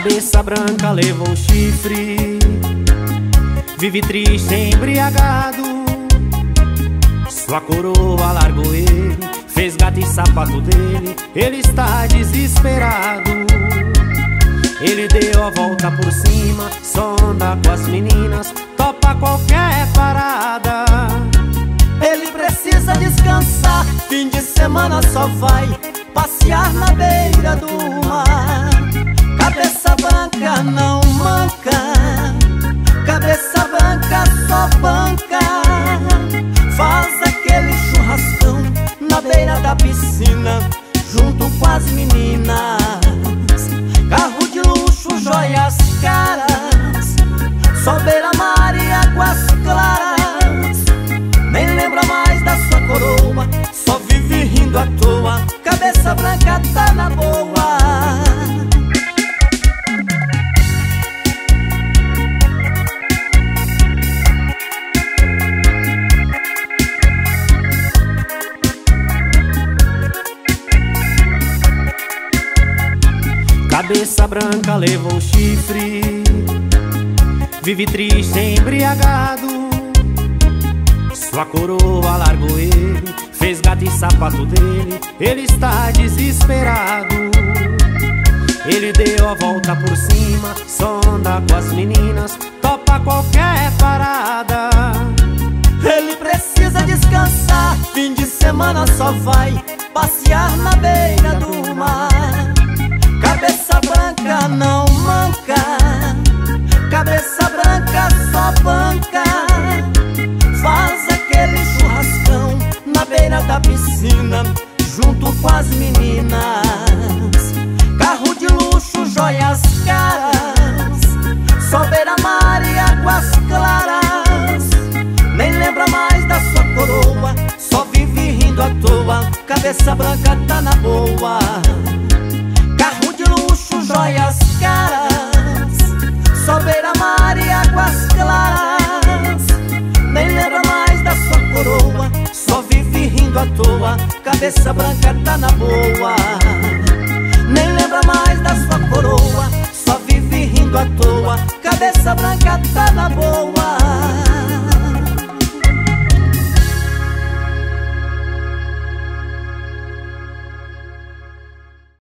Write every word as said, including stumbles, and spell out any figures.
Cabeça branca levou um chifre, vive triste, embriagado. Sua coroa largou ele, fez gato e sapato dele. Ele está desesperado. Ele deu a volta por cima, só anda com as meninas, topa qualquer parada. Ele precisa descansar, fim de semana só vai passear na beira do mar. Cabeça branca não manca, cabeça branca só banca. Faz aquele churrascão na beira da piscina, junto com as meninas. Carro de luxo, joias caras, só beira-mar e águas claras. Nem lembra mais da sua coroa, só vive rindo à toa. Cabeça branca tá na boa. Cabeça branca levou um chifre, vive triste, embriagado. Sua coroa largou ele, fez gato e sapato dele. Ele está desesperado. Ele deu a volta por cima, só anda com as meninas, topa qualquer parada. Ele precisa descansar, fim de semana só vai passear na beira do mar. Cabeça branca não manca, cabeça branca só banca. Faz aquele churrascão na beira da piscina, junto com as meninas. Carro de luxo, joias caras, só beira-mar e águas claras. Nem lembra mais da sua coroa, só vive rindo à toa. Cabeça branca tá na boa. Carro de luxo, joias caras, só beira-mar e águas claras. Nem lembra mais da sua coroa, só vive rindo à toa. Cabeça branca tá na boa. Nem lembra mais da sua coroa, só vive rindo à toa. Cabeça branca tá na boa.